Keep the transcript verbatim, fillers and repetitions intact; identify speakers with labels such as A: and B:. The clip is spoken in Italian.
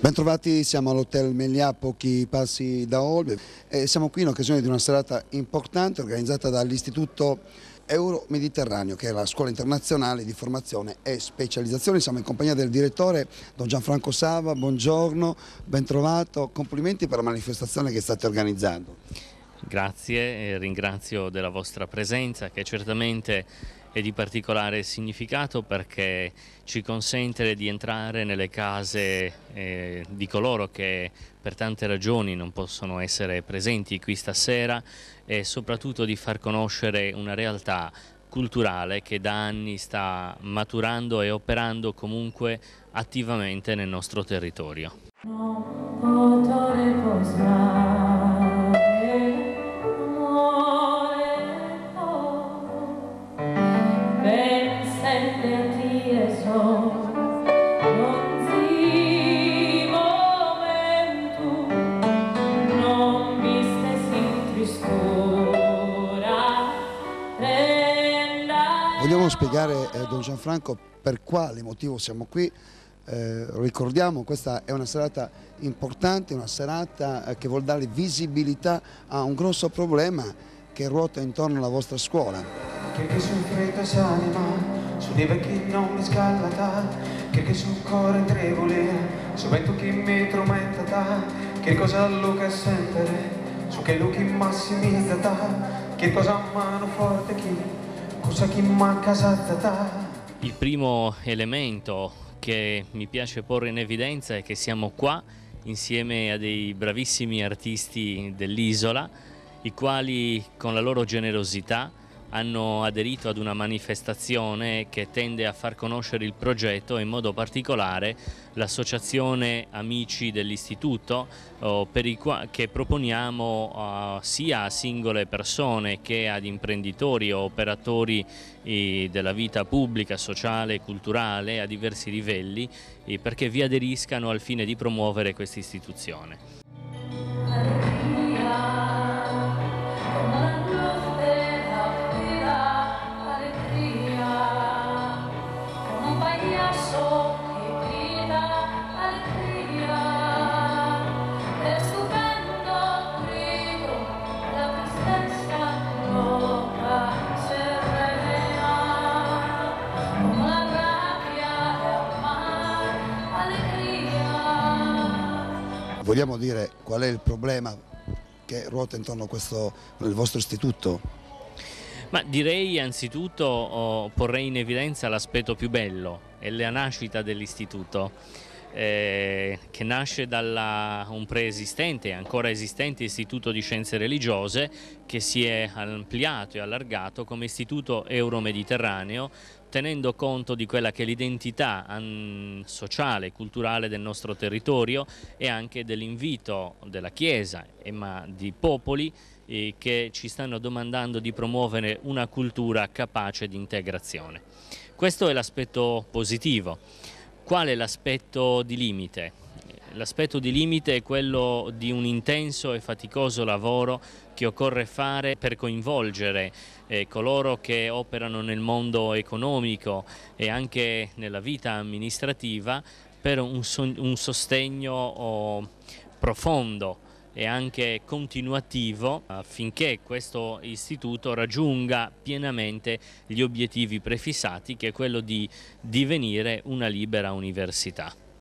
A: Bentrovati, siamo all'Hotel Meliá, a pochi passi da Olbia e siamo qui in occasione di una serata importante organizzata dall'Istituto Euro-Mediterraneo, che è la scuola internazionale di formazione e specializzazione. Siamo in compagnia del direttore Don Gianfranco Sava. Buongiorno, bentrovato, complimenti per la manifestazione che state organizzando.
B: Grazie, ringrazio della vostra presenza, che certamente è di particolare significato perché ci consente di entrare nelle case eh, di coloro che per tante ragioni non possono essere presenti qui stasera e soprattutto di far conoscere una realtà culturale che da anni sta maturando e operando comunque attivamente nel nostro territorio.
A: Vogliamo spiegare, eh, Don Gianfranco, per quale motivo siamo qui? Eh, ricordiamo, questa è una serata importante, una serata eh, che vuol dare visibilità a un grosso problema che ruota intorno alla vostra scuola.
C: Che sul freddo si anima, su neve che non mi scaldata, che sul cuore tremole, su vento che mi tormenta, che cosa lo che sentere, su che lo che massimizza, che cosa a mano forte chi.
B: Il primo elemento che mi piace porre in evidenza è che siamo qua insieme a dei bravissimi artisti dell'isola, i quali con la loro generosità hanno aderito ad una manifestazione che tende a far conoscere il progetto e in modo particolare l'associazione Amici dell'Istituto, oh, per i che proponiamo uh, sia a singole persone che ad imprenditori o operatori eh, della vita pubblica, sociale e culturale a diversi livelli eh, perché vi aderiscano al fine di promuovere questa istituzione.
A: Vogliamo dire qual è il problema che ruota intorno a questo, il vostro istituto?
B: Ma direi anzitutto oh, porrei in evidenza l'aspetto più bello, è la nascita dell'istituto, eh, che nasce da un preesistente, ancora esistente istituto di scienze religiose che si è ampliato e allargato come istituto euro-mediterraneo, tenendo conto di quella che è l'identità sociale e culturale del nostro territorio e anche dell'invito della Chiesa e ma di popoli eh, che ci stanno domandando di promuovere una cultura capace di integrazione. Questo è l'aspetto positivo. Qual è l'aspetto di limite? L'aspetto di limite è quello di un intenso e faticoso lavoro che occorre fare per coinvolgere eh, coloro che operano nel mondo economico e anche nella vita amministrativa per un, so un sostegno oh, profondo e anche continuativo affinché questo istituto raggiunga pienamente gli obiettivi prefissati, che è quello di divenire una libera università.